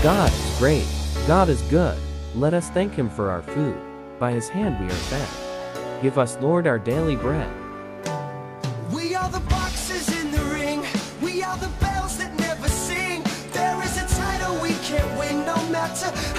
God is great. God is good. Let us thank him for our food. By his hand we are fed. Give us, Lord, our daily bread. We are the boxes in the ring. We are the bells that never sing. There is a title we can't win, no matter